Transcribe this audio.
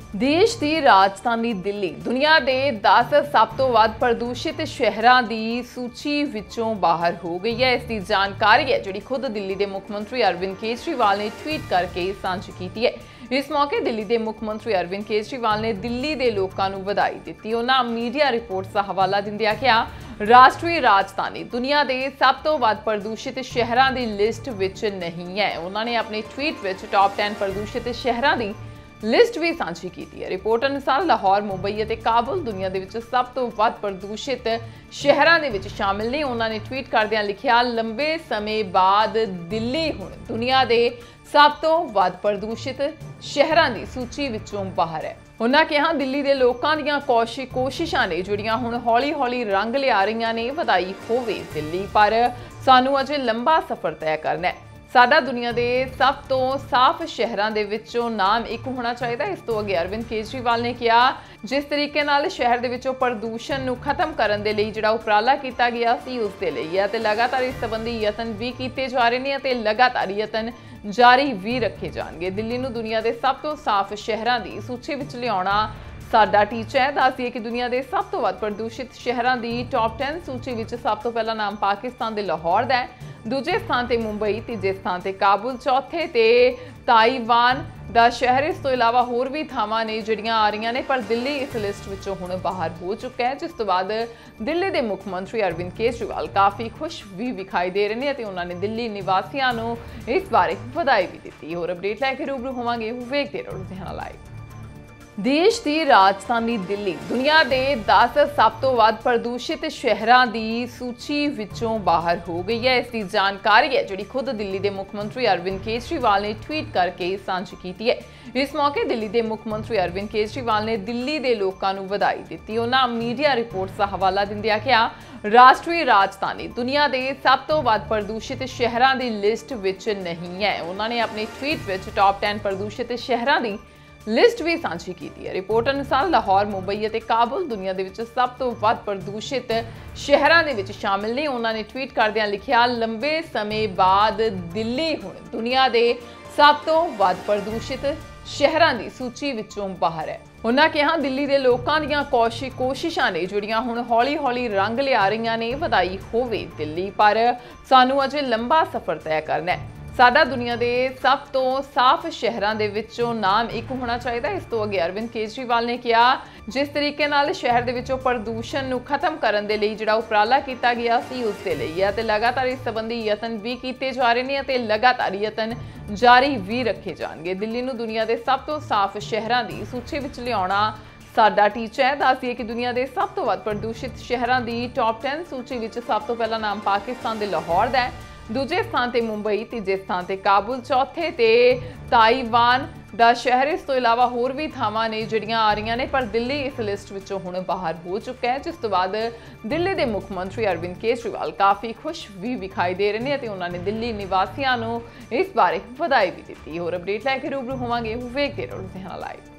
ਦੇਸ਼ ਦੀ ਰਾਜਧਾਨੀ ਦਿੱਲੀ ਦੁਨੀਆ ਦੇ 10 ਸਭ ਤੋਂ ਵੱਧ ਪ੍ਰਦੂਸ਼ਿਤ ਸ਼ਹਿਰਾਂ ਦੀ ਸੂਚੀ ਵਿੱਚੋਂ ਬਾਹਰ ਹੋ ਗਈ ਹੈ। ਇਸ ਦੀ ਜਾਣਕਾਰੀ ਹੈ ਜਿਹੜੀ ਖੁਦ ਦਿੱਲੀ ਦੇ ਮੁੱਖ ਮੰਤਰੀ ਅਰਵਿੰਦ ਕੇਜਰੀਵਾਲ ਨੇ ਟਵੀਟ ਕਰਕੇ ਸਾਂਝੀ ਕੀਤੀ ਹੈ। ਇਸ ਮੌਕੇ ਦਿੱਲੀ ਦੇ ਮੁੱਖ ਮੰਤਰੀ ਅਰਵਿੰਦ ਕੇਜਰੀਵਾਲ ਨੇ ਦਿੱਲੀ ਦੇ ਲੋਕਾਂ ਨੂੰ ਵਧਾਈ ਦਿੱਤੀ। ਉਹਨਾਂ ਮੀਡੀਆ ਰਿਪੋਰਟਸ ਦਾ ਹਵਾਲਾ ਦਿੰਦਿਆਂ ਕਿਹਾ, ਰਾਸ਼ਟਰੀ ਰਾਜਧਾਨੀ ਦੁਨੀਆ ਦੇ ਸਭ ਤੋਂ ਵੱਧ ਪ੍ਰਦੂਸ਼ਿਤ ਸ਼ਹਿਰਾਂ ਦੀ ਲਿਸਟ ਵਿੱਚ ਨਹੀਂ ਹੈ। ਉਹਨਾਂ ਨੇ ਆਪਣੇ ਟਵੀਟ ਵਿੱਚ ਟੌਪ 10 ਪ੍ਰਦੂਸ਼ਿਤ ਸ਼ਹਿਰਾਂ ਦੀ ਲਿਸਟ ਵੀ ਸਾਂਝੀ ਕੀਤੀ ਹੈ। ਰਿਪੋਰਟ ਅਨੁਸਾਰ ਲਾਹੌਰ, ਮੁੰਬਈ ਅਤੇ ਕਾਬੁਲ ਦੁਨੀਆ ਦੇ ਵਿੱਚ ਸਭ ਤੋਂ ਵੱਧ ਪ੍ਰਦੂਸ਼ਿਤ ਸ਼ਹਿਰਾਂ ਦੇ ਵਿੱਚ ਸ਼ਾਮਿਲ ਨੇ। ਉਹਨਾਂ ਨੇ ਟਵੀਟ ਕਰਦਿਆਂ ਲਿਖਿਆ, ਲੰਬੇ ਸਮੇਂ ਬਾਅਦ ਦਿੱਲੀ ਹੁਣ ਦੁਨੀਆ ਦੇ ਸਭ ਤੋਂ ਵੱਧ ਪ੍ਰਦੂਸ਼ਿਤ ਸ਼ਹਿਰਾਂ ਦੀ ਸੂਚੀ ਵਿੱਚੋਂ ਬਾਹਰ ਹੈ। ਉਹਨਾਂ ਕਿਹਾ, ਦਿੱਲੀ ਦੇ ਲੋਕਾਂ ਦੀਆਂ ਕੋਸ਼ਿਸ਼ਾਂ ਨੇ ਜਿਹੜੀਆਂ ਹੁਣ ਹੌਲੀ-ਹੌਲੀ ਰੰਗ ਲਿਆ ਰਹੀਆਂ ਨੇ। ਵਧਾਈ ਹੋਵੇ ਦਿੱਲੀ, ਪਰ ਸਾਨੂੰ ਅਜੇ ਲੰਬਾ ਸਫ਼ਰ ਤੈਅ ਕਰਨਾ ਹੈ। ਸਾਡਾ ਦੁਨੀਆ ਦੇ ਸਭ ਤੋਂ ਸਾਫ਼ ਸ਼ਹਿਰਾਂ ਦੇ ਵਿੱਚੋਂ ਨਾਮ ਇੱਕ ਹੋਣਾ ਚਾਹੀਦਾ। ਇਸ ਤੋਂ ਅੱਗੇ ਅਰਵਿੰਦ ਕੇਜਰੀਵਾਲ ਨੇ ਕਿਹਾ, ਜਿਸ ਤਰੀਕੇ ਨਾਲ ਸ਼ਹਿਰ ਦੇ ਵਿੱਚੋਂ ਪ੍ਰਦੂਸ਼ਣ ਨੂੰ ਖਤਮ ਕਰਨ ਦੇ ਲਈ ਜਿਹੜਾ ਉਪਰਾਲਾ ਕੀਤਾ ਗਿਆ ਸੀ ਉਸ ਦੇ ਲਈ ਹੈ ਤੇ ਲਗਾਤਾਰ ਇਸ ਸੰਬੰਧੀ ਯਤਨ ਵੀ ਕੀਤੇ ਜਾ ਰਹੇ ਨੇ ਅਤੇ ਲਗਾਤਾਰ ਯਤਨ ਜਾਰੀ ਵੀ ਰੱਖੇ ਜਾਣਗੇ। ਦਿੱਲੀ ਨੂੰ ਦੁਨੀਆ ਦੇ ਸਭ ਤੋਂ ਸਾਫ਼ ਸ਼ਹਿਰਾਂ ਦੀ ਸੂਚੀ ਵਿੱਚ ਲਿਆਉਣਾ ਸਾਡਾ ਟੀਚਾ ਹੈ। ਦੱਸਦੀਏ ਕਿ ਦੁਨੀਆ ਦੇ ਸਭ ਤੋਂ ਵੱਧ ਪ੍ਰਦੂਸ਼ਿਤ ਸ਼ਹਿਰਾਂ ਦੀ ਟੌਪ 10 ਸੂਚੀ ਵਿੱਚ ਸਭ ਤੋਂ ਪਹਿਲਾ ਨਾਮ ਪਾਕਿਸਤਾਨ ਦੇ ਲਾਹੌਰ ਦਾ ਹੈ, ਦੂਜੇ ਸਥਾਨ ਤੇ ਮੁੰਬਈ, ਤੀਜੇ ਸਥਾਨ ਤੇ ਕਾਬੁਲ, ਚੌਥੇ ਤੇ ਤਾਈਵਾਨ ਦਾ ਸ਼ਹਿਰ। ਇਸ ਤੋਂ ਇਲਾਵਾ ਹੋਰ ਵੀ ਥਾਵਾਂ ਨੇ ਜਿਹੜੀਆਂ ਆ ਰਹੀਆਂ ਨੇ, ਪਰ ਦਿੱਲੀ ਇਸ ਲਿਸਟ ਵਿੱਚੋਂ ਹੁਣ ਬਾਹਰ ਹੋ ਚੁੱਕਾ ਹੈ। ਜਿਸ ਤੋਂ ਬਾਅਦ ਦਿੱਲੀ ਦੇ ਮੁੱਖ ਮੰਤਰੀ ਅਰਵਿੰਦ ਕੇਜਰੀਵਾਲ ਕਾਫੀ ਖੁਸ਼ ਵੀ ਵਿਖਾਈ ਦੇ ਰਹੇ ਨੇ ਅਤੇ ਉਹਨਾਂ ਨੇ ਦਿੱਲੀ ਨਿਵਾਸੀਆਂ ਨੂੰ ਇਸ ਬਾਰੇ ਵਧਾਈ ਵੀ ਦਿੱਤੀ। ਹੋਰ ਅਪਡੇਟ ਲੈ ਕੇ ਰੂਬਰੂ ਹੋਵਾਂਗੇ, ਵੇਖਦੇ ਰਹੋ ਲੁਧਿਆਣਾ ਲਾਈਵ। ਦੇਸ਼ ਦੀ ਰਾਜਧਾਨੀ ਦਿੱਲੀ ਦੁਨੀਆ ਦੇ 10 ਸਭ ਤੋਂ ਵੱਧ ਪ੍ਰਦੂਸ਼ਿਤ ਸ਼ਹਿਰਾਂ ਦੀ ਸੂਚੀ ਵਿੱਚੋਂ ਬਾਹਰ ਹੋ ਗਈ ਹੈ। ਇਸ ਦੀ ਜਾਣਕਾਰੀ ਹੈ ਜਿਹੜੀ ਖੁਦ ਦਿੱਲੀ ਦੇ ਮੁੱਖ ਮੰਤਰੀ ਅਰਵਿੰਦ ਕੇਜਰੀਵਾਲ ਨੇ ਟਵੀਟ ਕਰਕੇ ਸਾਂਝੀ ਕੀਤੀ ਹੈ। ਇਸ ਮੌਕੇ ਦਿੱਲੀ ਦੇ ਮੁੱਖ ਮੰਤਰੀ ਅਰਵਿੰਦ ਕੇਜਰੀਵਾਲ ਨੇ ਦਿੱਲੀ ਦੇ ਲੋਕਾਂ ਨੂੰ ਵਧਾਈ ਦਿੱਤੀ। ਉਹਨਾਂ ਮੀਡੀਆ ਰਿਪੋਰਟਸ ਦਾ ਹਵਾਲਾ ਦਿੰਦਿਆਂ ਕਿਹਾ, ਰਾਸ਼ਟਰੀ ਰਾਜਧਾਨੀ ਦੁਨੀਆ ਦੇ ਸਭ ਤੋਂ ਵੱਧ ਪ੍ਰਦੂਸ਼ਿਤ ਸ਼ਹਿਰਾਂ ਦੀ ਲਿਸਟ ਵਿੱਚ ਨਹੀਂ ਹੈ। ਉਹਨਾਂ ਨੇ ਆਪਣੇ ਟਵੀਟ ਵਿੱਚ ਟੌਪ 10 ਪ੍ਰਦੂਸ਼ਿਤ ਸ਼ਹਿਰਾਂ ਦੀ ਲਿਸਟ ਵੀ ਸਾਂਝੀ ਕੀਤੀ ਹੈ। ਰਿਪੋਰਟ ਅਨੁਸਾਰ ਲਾਹੌਰ, ਮੁੰਬਈ ਅਤੇ ਕਾਬੁਲ ਦੁਨੀਆ ਦੇ ਵਿੱਚ ਸਭ ਤੋਂ ਵੱਧ ਪ੍ਰਦੂਸ਼ਿਤ ਸ਼ਹਿਰਾਂ ਦੇ ਵਿੱਚ ਸ਼ਾਮਿਲ ਨੇ। ਉਹਨਾਂ ਨੇ ਟਵੀਟ ਕਰਦਿਆਂ ਲਿਖਿਆ, ਲੰਬੇ ਸਮੇਂ ਬਾਅਦ ਦਿੱਲੀ ਹੁਣ ਦੁਨੀਆ ਦੇ ਸਭ ਤੋਂ ਵੱਧ ਪ੍ਰਦੂਸ਼ਿਤ ਸ਼ਹਿਰਾਂ ਦੀ ਸੂਚੀ ਵਿੱਚੋਂ ਬਾਹਰ ਹੈ। ਉਹਨਾਂ ਕਿਹਾ, ਦਿੱਲੀ ਦੇ ਲੋਕਾਂ ਦੀਆਂ ਕੋਸ਼ਿਸ਼ਾਂ ਨੇ ਜਿਹੜੀਆਂ ਹੁਣ ਹੌਲੀ-ਹੌਲੀ ਰੰਗ ਲਿਆ ਰਹੀਆਂ ਨੇ। ਵਧਾਈ ਹੋਵੇ ਦਿੱਲੀ, ਪਰ ਸਾਨੂੰ ਅਜੇ ਲੰਬਾ ਸਫ਼ਰ ਤੈਅ ਕਰਨਾ ਹੈ। ਸਾਡਾ ਦੁਨੀਆ ਦੇ ਸਭ ਤੋਂ ਸਾਫ਼ ਸ਼ਹਿਰਾਂ ਦੇ ਵਿੱਚੋਂ ਨਾਮ ਇੱਕ ਹੋਣਾ ਚਾਹੀਦਾ। ਇਸ ਤੋਂ ਅੱਗੇ ਅਰਵਿੰਦ ਕੇਜਰੀਵਾਲ ਨੇ ਕਿਹਾ, ਜਿਸ ਤਰੀਕੇ ਨਾਲ ਸ਼ਹਿਰ ਦੇ ਵਿੱਚੋਂ ਪ੍ਰਦੂਸ਼ਣ ਨੂੰ ਖਤਮ ਕਰਨ ਦੇ ਲਈ ਜਿਹੜਾ ਉਪਰਾਲਾ ਕੀਤਾ ਗਿਆ ਸੀ ਉਸ ਦੇ ਲਈ ਹੈ ਤੇ ਲਗਾਤਾਰ ਇਸ ਸੰਬੰਧੀ ਯਤਨ ਵੀ ਕੀਤੇ ਜਾ ਰਹੇ ਨੇ ਅਤੇ ਲਗਾਤਾਰ ਯਤਨ ਜਾਰੀ ਵੀ ਰੱਖੇ ਜਾਣਗੇ। ਦਿੱਲੀ ਨੂੰ ਦੁਨੀਆ ਦੇ ਸਭ ਤੋਂ ਸਾਫ਼ ਸ਼ਹਿਰਾਂ ਦੀ ਸੂਚੀ ਵਿੱਚ ਲਿਆਉਣਾ ਸਾਡਾ ਟੀਚਾ ਹੈ। ਦੱਸਦੀਏ ਕਿ ਦੁਨੀਆ ਦੇ ਸਭ ਤੋਂ ਵੱਧ ਪ੍ਰਦੂਸ਼ਿਤ ਸ਼ਹਿਰਾਂ ਦੀ ਟੌਪ 10 ਸੂਚੀ ਵਿੱਚ ਸਭ ਤੋਂ ਪਹਿਲਾ ਨਾਮ ਪਾਕਿਸਤਾਨ ਦੇ ਲਾਹੌਰ ਦਾ ਹੈ, ਦੂਜੇ ਸਥਾਨ ਤੇ ਮੁੰਬਈ, ਤੀਜੇ ਸਥਾਨ ਤੇ ਕਾਬੁਲ, ਚੌਥੇ ਤੇ ਤਾਈਵਾਨ ਦਾ ਸ਼ਹਿਰ। ਇਸ ਤੋਂ ਇਲਾਵਾ ਹੋਰ ਵੀ ਥਾਵਾਂ ਨੇ ਜਿਹੜੀਆਂ ਆ ਰਹੀਆਂ ਨੇ, ਪਰ ਦਿੱਲੀ ਇਸ ਲਿਸਟ ਵਿੱਚੋਂ ਹੁਣ ਬਾਹਰ ਹੋ ਚੁੱਕਾ ਹੈ। ਜਿਸ ਤੋਂ ਬਾਅਦ ਦਿੱਲੀ ਦੇ ਮੁੱਖ ਮੰਤਰੀ ਅਰਵਿੰਦ ਕੇਜਰੀਵਾਲ ਕਾਫੀ ਖੁਸ਼ ਵੀ ਵਿਖਾਈ ਦੇ ਰਹੇ ਨੇ ਅਤੇ ਉਹਨਾਂ ਨੇ ਦਿੱਲੀ ਨਿਵਾਸੀਆਂ ਨੂੰ ਇਸ ਬਾਰੇ ਵਧਾਈ ਵੀ ਦਿੱਤੀ। ਹੋਰ ਅਪਡੇਟ ਲੈ ਕੇ ਰੂਬਰੂ ਹੋਵਾਂਗੇ, ਵੇਖਦੇ ਰਹੋ ਲੁਧਿਆਣਾ ਲਾਈਵ।